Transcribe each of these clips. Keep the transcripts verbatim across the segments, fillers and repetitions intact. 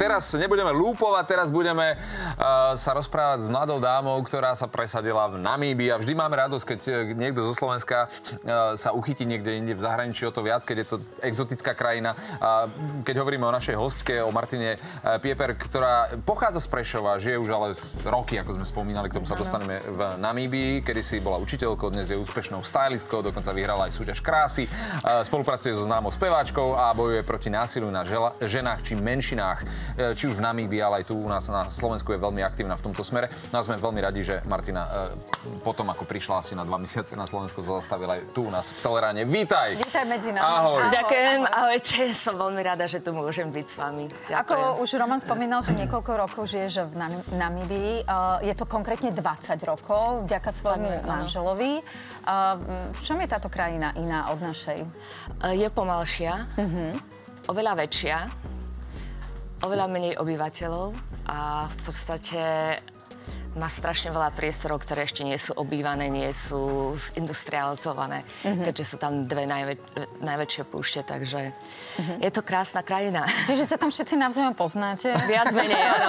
teraz nebudeme lúpovať, teraz budeme uh, sa rozprávať s mladou dámou, ktorá sa presadila v Namíbii a vždy máme radosť, keď niekto zo Slovenska uh, sa uchytí niekde inde v zahraničí, o to viac, keď je to exotická krajina. Uh, keď hovoríme o našej hostke, o Martine uh, Pieper, ktorá pochádza z Prešova, žije už ale roky, ako sme spomínali, k tomu sa dostaneme v Namíbii, kedy si bola učiteľkou, dnes je úspešnou stylistkou, dokonca vyhrala aj súťaž krásy, uh, spolupracuje so známou speváčkou a bojuje proti násiliu na žela, ženách či menšinách, či už v Namíbii, ale aj tu u nás na Slovensku je veľmi aktívna v tomto smere. No a sme veľmi radi, že Martina potom, ako prišla asi na dva mesiace na Slovensko, zastavila aj tu u nás v Toleráne. Vítaj! Vítaj medzi nami. Ahoj. Ahoj. Ďakujem, ahojte. Som veľmi rada, že tu môžem byť s vami. Ďakujem. Ako už Roman spomínal, že niekoľko rokov žiješ v Namíbii. Je to konkrétne dvadsať rokov, vďaka svojmu manželovi. V čom je táto krajina iná od našej? Je pomalšia. Mhm. Oveľa väčšia, oveľa menej obyvateľov a v podstate má strašne veľa priestorov, ktoré ešte nie sú obývané, nie sú industrializované, mm-hmm. keďže sú tam dve najvä- najväčšie púšte, takže mm-hmm. je to krásna krajina. Čiže sa tam všetci navzájom poznáte? Viac menej, áno.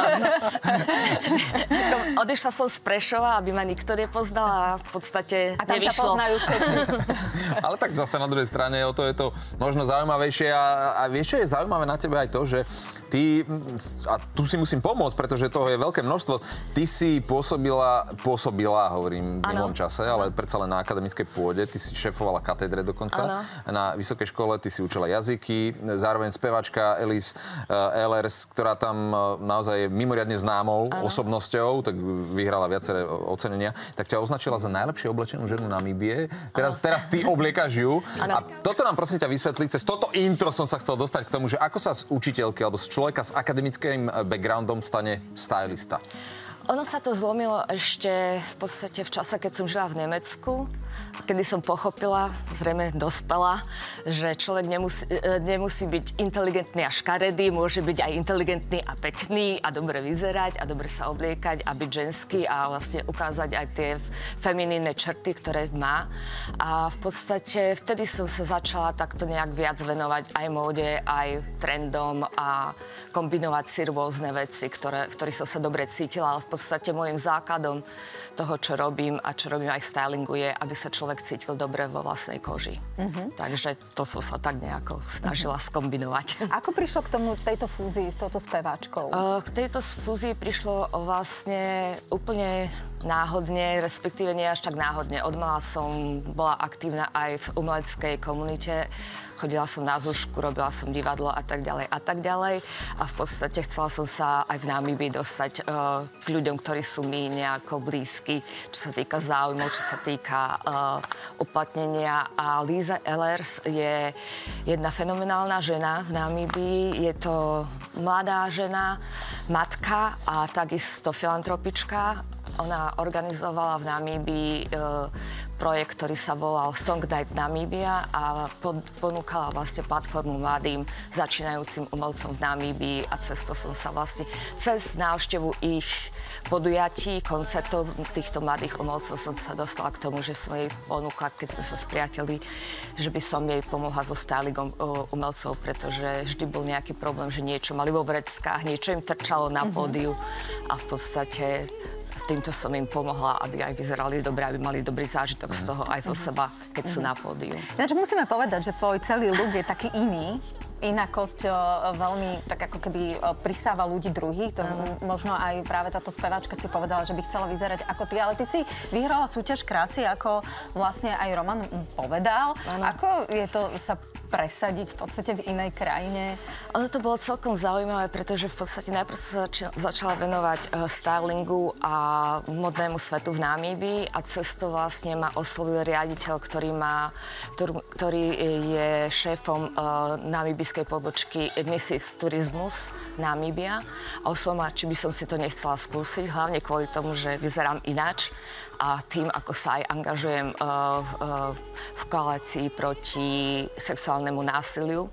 Odišla som z Prešova, aby ma nikto nepoznal a v podstate a tam nevyšlo. ťa poznajú všetci. Ale tak zase na druhej strane o to je to možno zaujímavejšie a, a vieš, čo je zaujímavé na tebe aj to, že ty, a tu si musím pomôcť, pretože toho je veľké množstvo, ty si pôsobila, pôsobila, hovorím v minulom čase, ale predsa len na akademickej pôde, ty si šéfovala katedre dokonca, ano. Na vysokej škole, ty si učila jazyky, zároveň speváčka Elis Ehlers, ktorá tam naozaj je mimoriadne známou ano. Osobnosťou, tak vyhrala viaceré ocenenia, tak ťa označila za najlepšie oblečenú ženu Namíbie. Teraz, teraz ty obliekaš ju. Ano. A toto nám prosím ťa vysvetliť, cez toto intro som sa chcel dostať k tomu, že ako sa z učiteľky alebo z človeka s akademickým backgroundom stane stylista. Ono sa to zlomilo ešte v podstate v čase, keď som žila v Nemecku, kedy som pochopila, zrejme dospela, že človek nemusí, nemusí byť inteligentný a škaredý, môže byť aj inteligentný a pekný a dobre vyzerať a dobre sa obliekať a byť ženský a vlastne ukázať aj tie feminínne črty, ktoré má. A v podstate vtedy som sa začala takto nejak viac venovať aj móde, aj trendom a kombinovať si rôzne veci, ktoré, v ktorých som sa dobre cítila, ale v podstate môjim základom toho, čo robím a čo robím aj v stylingu je, aby sa človek cítil dobre vo vlastnej koži. Uh-huh. Takže to som sa tak nejako snažila uh-huh. skombinovať. Ako prišlo k tomu, tejto fúzii s touto speváčkou? Uh, k tejto fúzii prišlo vlastne úplne náhodne, respektíve nie až tak náhodne. Odmala som bola aktívna aj v umeleckej komunite. Chodila som na zúšku, robila som divadlo a tak ďalej a tak ďalej. A v podstate chcela som sa aj v Namíbii dostať uh, k ľuďom, ktorí sú mi nejako blízky, čo sa týka záujmov, čo sa týka uh, uplatnenia. A Lisa Ehlers je jedna fenomenálna žena v Namíbii. Je to mladá žena, matka a takisto filantropička. Ona organizovala v Namíbii e, projekt, ktorý sa volal Song Night Namíbia a pod, ponúkala vlastne platformu mladým začínajúcim umelcom v Namíbii a cez to som sa vlastne, cez návštevu ich podujatí, koncertov týchto mladých umelcov som sa dostala k tomu, že som jej ponúkla, keď sme sa spriateli, že by som jej pomohla so stylingom umelcov, pretože vždy bol nejaký problém, že niečo mali vo vreckách, niečo im trčalo na pódiu a v podstate týmto som im pomohla, aby aj vyzerali dobre, aby mali dobrý zážitok z toho aj zo seba, keď sú na pódiu. Ináč musíme povedať, že tvoj celý look je taký iný. Inakosť veľmi tak ako keby prisáva ľudí druhých. To možno aj práve táto speváčka si povedala, že by chcela vyzerať ako ty. Ale ty si vyhrala súťaž krásy, ako vlastne aj Roman povedal. Ano. Ako je to sa presadiť v podstate v inej krajine? Ono to bolo celkom zaujímavé, pretože v podstate najprv sa začala, začala venovať uh, stylingu a modnému svetu v Namíbii a cez to vlastne ma oslovil riaditeľ, ktorý, má, ktorý, ktorý je šéfom uh, namíbijskej pobočky Missis Turismus Namíbia a oslovil ma, či by som si to nechcela skúsiť, hlavne kvôli tomu, že vyzerám ináč a tým, ako sa aj angažujem uh, uh, v koalícii proti sexuálnemu násiliu.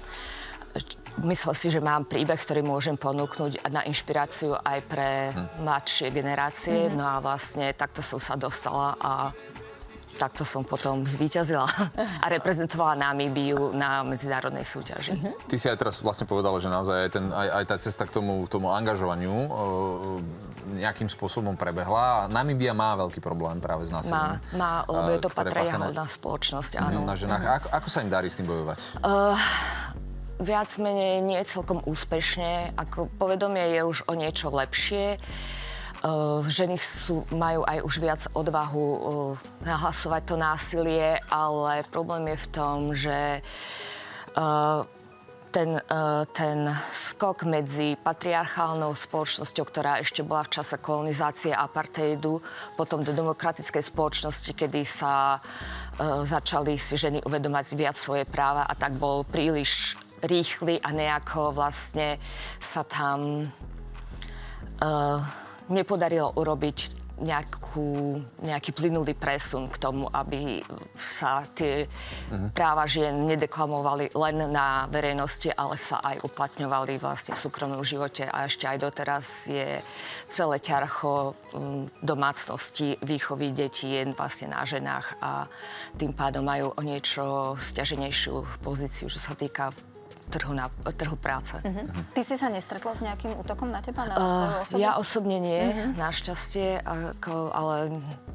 Myslel si, že mám príbeh, ktorý môžem ponúknuť na inšpiráciu aj pre hm. mladšie generácie. Mm-hmm. No a vlastne takto som sa dostala a takto som potom zvíťazila a reprezentovala Namíbiu na medzinárodnej súťaži. Mm-hmm. Ty si aj teraz vlastne povedala, že naozaj aj, ten, aj, aj tá cesta k tomu, k tomu angažovaniu e, nejakým spôsobom prebehla. Namíbia má veľký problém práve s násilím. Má, má, lebo je to patriarchálna spoločnosť, áno. Na ženách. Mm-hmm. Ako, ako sa im darí s tým bojovať? Uh, viac menej nie celkom úspešne. Ako povedomie je už o niečo lepšie. Uh, ženy sú, majú aj už viac odvahu uh, nahlasovať to násilie, ale problém je v tom, že uh, ten, uh, ten skok medzi patriarchálnou spoločnosťou, ktorá ešte bola v čase kolonizácie a apartheidu, potom do demokratickej spoločnosti, kedy sa uh, začali si ženy uvedomať viac svoje práva a tak bol príliš rýchly a nejako vlastne sa tam uh, nepodarilo urobiť nejakú, nejaký plynulý presun k tomu, aby sa tie mm-hmm. práva žien nedeklamovali len na verejnosti, ale sa aj uplatňovali vlastne v súkromnom živote. A ešte aj doteraz je celé ťarcho um, domácnosti, výchovy detí je vlastne na ženách a tým pádom majú o niečo sťaženejšiu pozíciu, čo sa týka Trhu, na, trhu práce. Uh-huh. Ty si sa nestretla s nejakým útokom na teba? Na uh, ja osobne nie, uh-huh. našťastie, ako, ale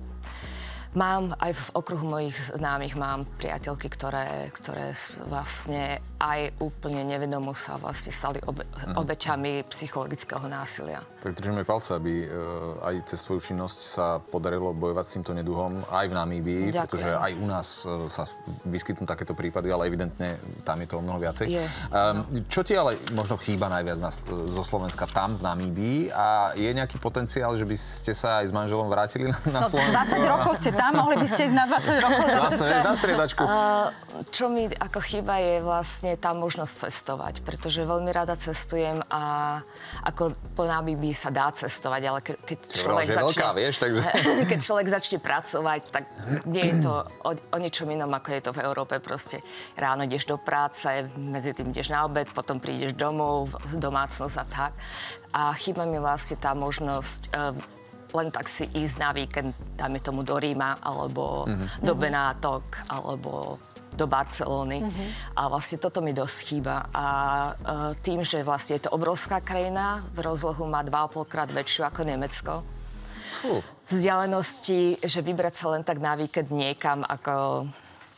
mám aj v okruhu mojich známych mám priateľky, ktoré, ktoré vlastne aj úplne nevedomo sa vlastne stali obe, uh-huh. obeťami psychologického násilia. Tak držíme palce, aby uh, aj cez svoju činnosť sa podarilo bojovať s týmto neduhom aj v Namíbii, Ďakujem. Pretože aj u nás uh, sa vyskytnú takéto prípady, ale evidentne tam je toho mnoho viacej. Je, um, no. Čo ti ale možno chýba najviac na, zo Slovenska tam v Namíbii a je nejaký potenciál, že by ste sa aj s manželom vrátili na, na no, Slovensko? dvadsať rokov ste tam, mohli by ste ísť na dvadsať rokov zase sem. Na striedačku. Uh, čo mi ako chýba je vlastne tá možnosť cestovať, pretože veľmi rada cestujem a ako po Namíbii sa dá cestovať, ale ke, keď človek Čo, začne... veľká, vieš, takže... keď človek začne pracovať, tak nie je to o, o ničom inom, ako je to v Európe. Proste ráno ideš do práce, medzi tým ideš na obed, potom prídeš domov, domácnosť a tak. A chýba mi vlastne tá možnosť uh, len tak si ísť na víkend, dáme tomu do Ríma, alebo mm-hmm. do Benátok, alebo do Barcelóny. Mm-hmm. A vlastne toto mi dosť chýba. A uh, tým, že vlastne je to obrovská krajina, v rozlohu má dva a pol krát väčšiu ako Nemecko. Fú. Vzdialenosti, že vybrať sa len tak na víkend niekam, ako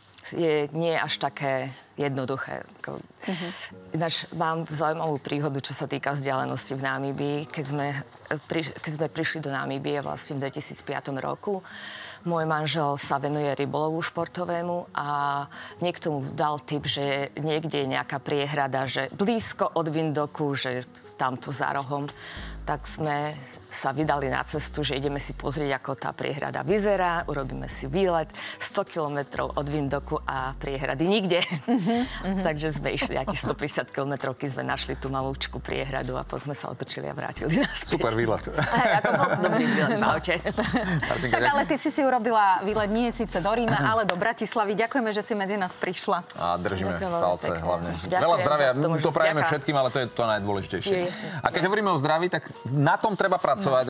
je nie až také jednoduché. Uh-huh. Ináč mám zaujímavú príhodu, čo sa týka vzdialenosti v Namíbii. Keď sme, pri, keď sme prišli do Namíbie vlastne v dvetisícpäť roku, môj manžel sa venuje rybolovu športovému a niekto mu dal tip, že niekde je nejaká priehrada, že blízko od Windoku, že tamto za rohom. Tak sme sa vydali na cestu, že ideme si pozrieť, ako tá priehrada vyzerá, urobíme si výlet sto kilometrov od Windoku a priehrady nikde. Uh-huh, uh-huh. Takže sme išli akých stopäťdesiat kilometrov, keď sme našli tú malúčku priehradu a potom sme sa otočili a vrátili naspäť. Super výlet. Hej, ako bol dobrý výlet v aute. Tak ale ty si si urobila výlet nie síce do Ríma, ale do Bratislavy. Ďakujeme, že si medzi nás prišla. A držíme Ďakujem palce pekne. hlavne. Ďakujem Veľa zdravia, za to, to prajeme ďaká. všetkým, ale to je to najdôležitejšie. Je. A keď hovoríme o zdraví, tak na tom treba pracovať.